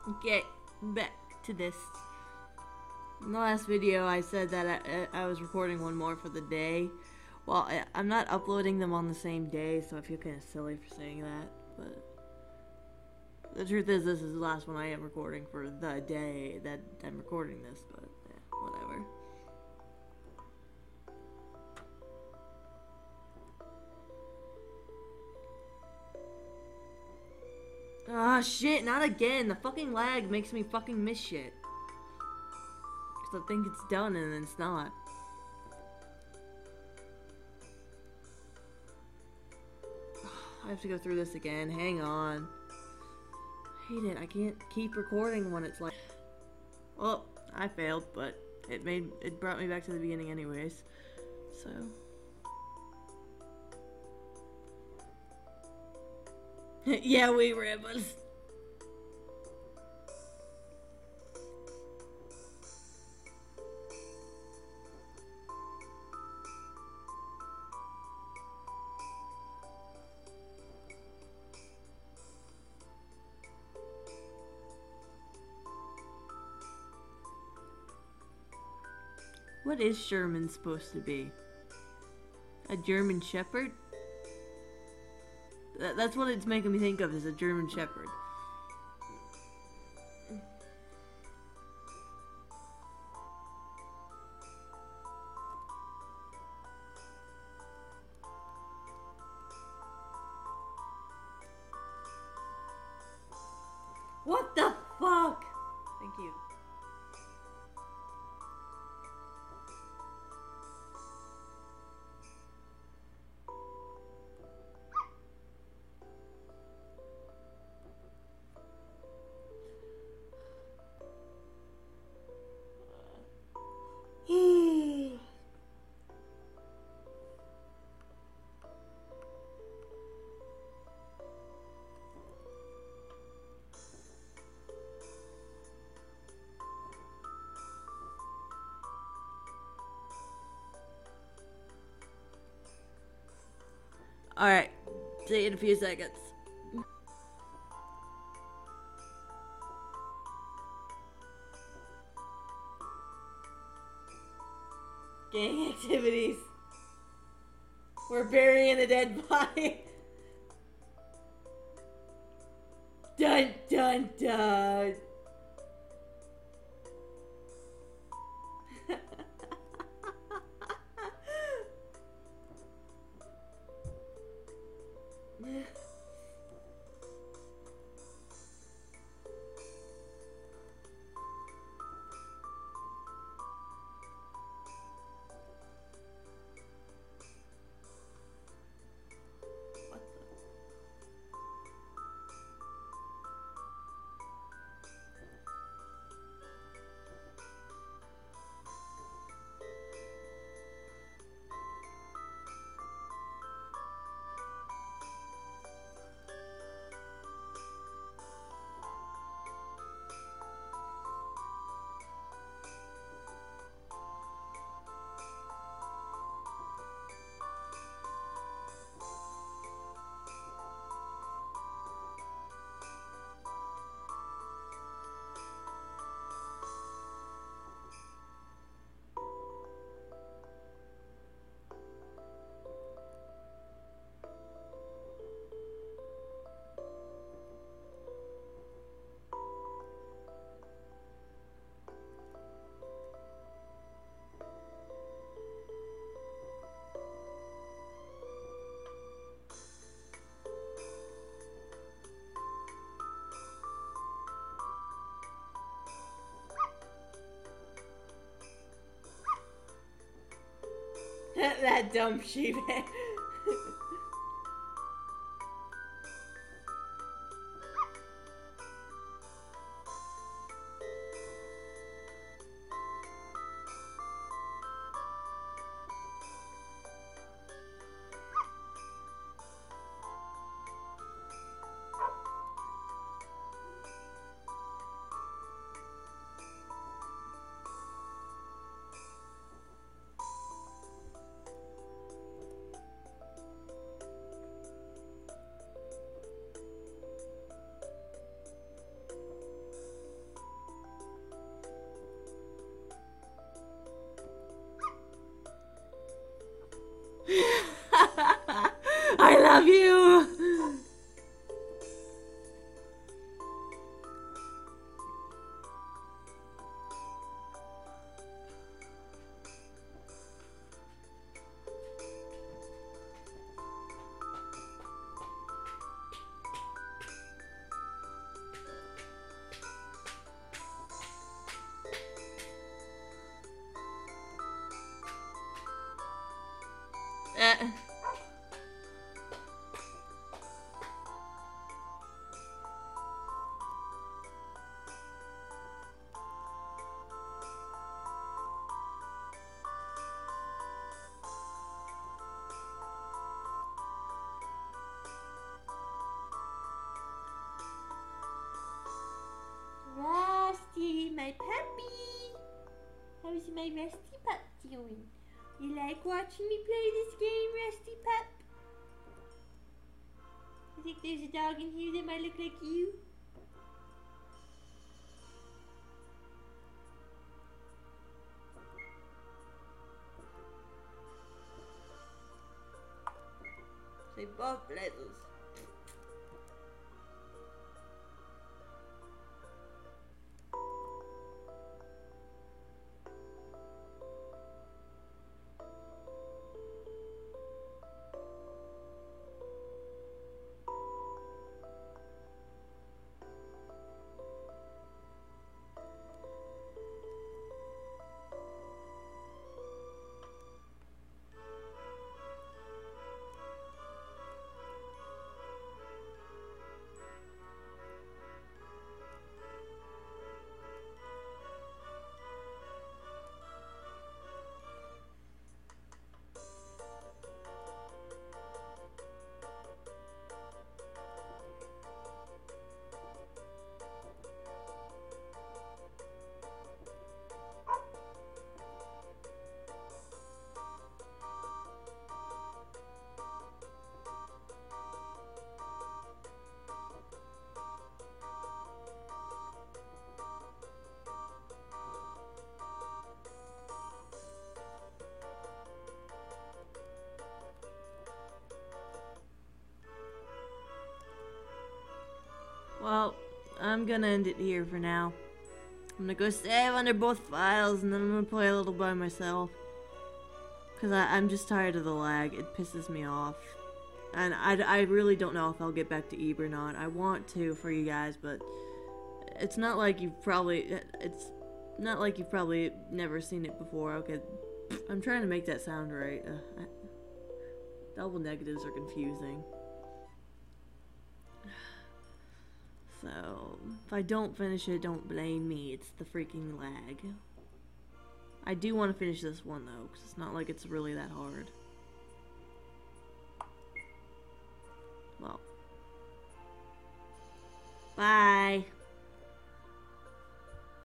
get back to this. In the last video, I said that I was recording one more for the day. Well, I'm not uploading them on the same day, so I feel kind of silly for saying that. But the truth is, this is the last one I am recording for the day that I'm recording this. But yeah, whatever. Ah, shit, not again. The fucking lag makes me fucking miss shit. Because I think it's done and then it's not. I have to go through this again. Hang on. I hate it. I can't keep recording when it's like... Well, I failed, but it brought me back to the beginning anyways. So... yeah, we rebels. What is Sherman supposed to be? A German Shepherd? That's what it's making me think of, is a German Shepherd. What the fuck? Thank you. Alright, see you in a few seconds. Gang activities. We're burying a dead body. Dun dun dun. That dumb Shibe. How's my Rusty Pup doing? You like watching me play this game, Rusty Pup? I think there's a dog in here that might look like you. Say both blazers. Well, I'm gonna end it here for now. I'm gonna go save under both files and then I'm gonna play a little by myself. Cause I'm just tired of the lag. It pisses me off. And I really don't know if I'll get back to Ebe or not. I want to for you guys, but it's not like you've probably never seen it before. Okay, I'm trying to make that sound right. Double negatives are confusing. So, if I don't finish it, don't blame me. It's the freaking lag. I do want to finish this one, though, because it's not like it's really that hard. Well. Bye!